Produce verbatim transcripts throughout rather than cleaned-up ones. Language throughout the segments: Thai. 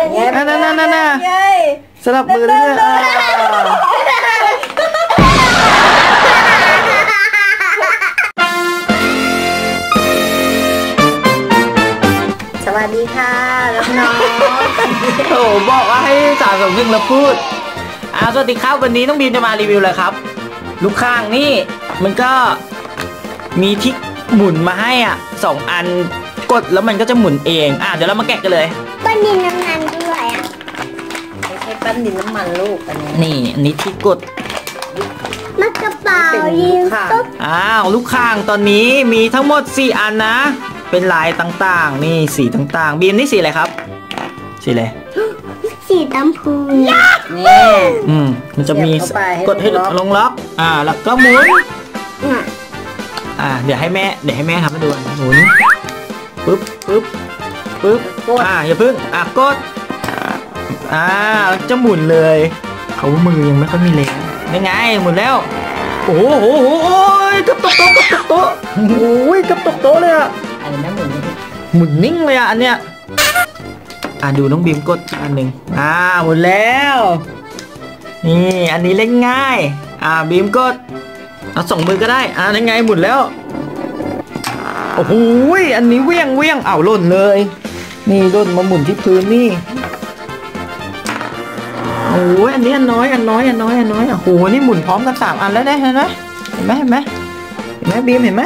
นั่นนั่นนั่นนั่นสลับมือด้วยสวัสดีค่ะน้องโอ้บอกว่าให้สาวสองพึ่งแล้วพูดอ่าสวัสดีครับวันนี้น้องบีมจะมารีวิวเลยครับลูกข้างนี่มันก็มีที่หมุนมาให้อ่ะสองอันกดแล้วมันก็จะหมุนเองอ่ะเดี๋ยวเรามาแกะกันเลยปั้นดินน้ำมันด้วยอ่ะไม่ใช่ปั้นดินน้ำมันลูกอันนี้นี่อันนี้ที่กดมันกระเป๋ายิงตุ๊บอ้าวลูกข้างตอนนี้มีทั้งหมดสี่อันนะเป็นลายต่างๆนี่สีต่างๆบีมนี่สีอะไรครับสีอะไรสีดำพูนี่อืมมันจะมีกดให้ลงล็อกอ่าแล้วก็หมุนอ่าเดี๋ยวให้แม่เดี๋ยวให้แม่ทำให้ดูหมุนปึ๊บปึ๊บปึ๊บอ่าอย่าพึ่งอ่ะกดอ่าจะหมุนเลยเขามือยังไม่ค่อยมีแรงยังไงหมุนแล้วโอ้โหโอ้โหโอ้ยกับตกโต๊ะกับตกโต๊ะโอ้ยกับตกโต๊ะเลยอ่ะอันนี้หมุนหมุนนิ่งเลยอ่ะอันเนี้ยอ่าดูน้องบีมกดอันหนึ่งอ่าหมุนแล้วนี่อันนี้เล่นง่ายอ่าบีมกดเอาสองมือก็ได้อ่ายังไงหมุนแล้วโอ้โหอันนี้เวี่ยงเวี่ยงอ้าวหล่นเลยนี่หล่นมาหมุนที่พื้นนี่โอ้ยอันนี้อันน้อยอันน้อยอันน้อยอันน้อยโอ้โหนี่หมุนพร้อมกันสามอันแล้วได้เห็นไหมเห็นไหมเห็นไหมเห็นไหมบีมเห็นไหม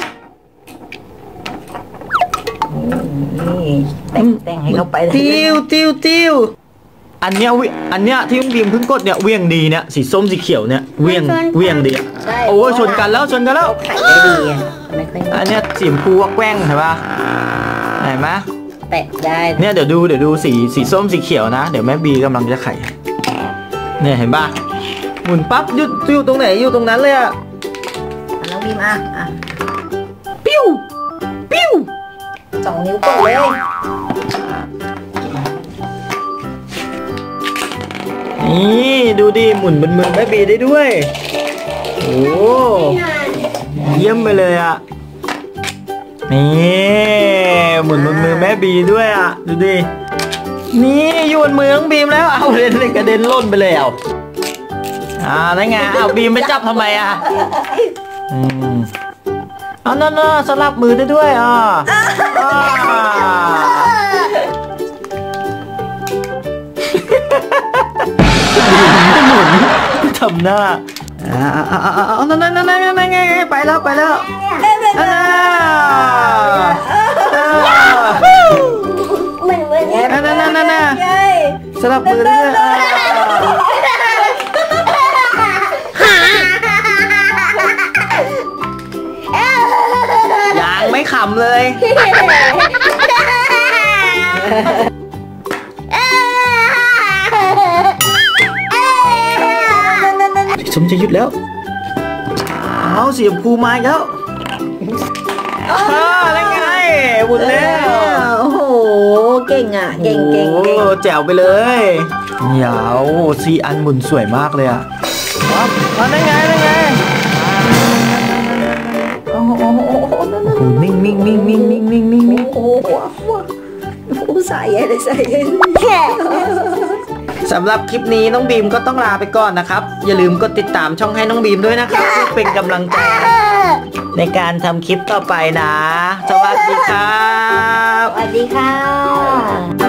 แต่งแต่งให้เขาไปติ้วติ้วติ้วอันเนี้ยอันเนี้ยที่น้องบีมเพิ่งกดเนี่ยเวี่ยงดีเนี่ยสีส้มสีเขียวเนี่ยเวี่ยงเวี่ยงดีโอ้ยชนกันแล้วชนกันแล้วอันเนี้ยสีชมพูว่าแกว้งใช่ป่ะเห็นไหมแตะได้เนี่ยเดี๋ยวดูเดี๋ยวดูสีสีส้มสีเขียวนะเดี๋ยวแม่บีกำลังจะไขเนี่ยเห็นป่ะหมุนปั๊บหยุดอยู่ตรงไหนอยู่ตรงนั้นเลยอะน้องบีมอ่ะอ่ะปิ้วปิ้วสองนิ้วกดเลยนี่ดูดิหมุนบนมือแม่บีได้ด้วยโอ้เยี่ยมไปเลยอ่ะนี่หมุนบนมือแม่บีด้วยอ่ะดูดินี่อยู่บนมือน้องบีมแล้วเอาเด่นเลยกระเด็นล่นไปเลยเอาอ่าได้ไงเอาบีมไปจับทำไมอ่ะอืมเอานั่นๆสลับมือได้ด้วยอ่ะหมุนทำหน้าอ่าอ่าอ่าอ่านั่นนั่นนั่นนั่นไงไปแล้วไปแล้วอ่าเหมือนเหมือนนั่นนั่นนั่นนั่นสลับมือได้ด้วยยังไม่ขำเลยสมจะหยุดแล้วเอาเสียบคูมาแล้วอะไรไงบุญแล้วโอ้โหเก่งอ่ะเก่งเก่งเก่งแจ๋วไปเลยเหยาวซีอันหมุนสวยมากเลยอ่ะมาได้ไงได้ไงโอ้โหนิ่งนิ่งนิ่งนิ่งนิ่งนิ่งนิ่งนิ่งโอ้โหใส่อะไรใส่สำหรับคลิปนี้น้องบีมก็ต้องลาไปก่อนนะครับอย่าลืมกดติดตามช่องให้น้องบีมด้วยนะครับเพื่อเป็นกำลังใจในการทำคลิปต่อไปนะสวัสดีครับสวัสดีค่ะ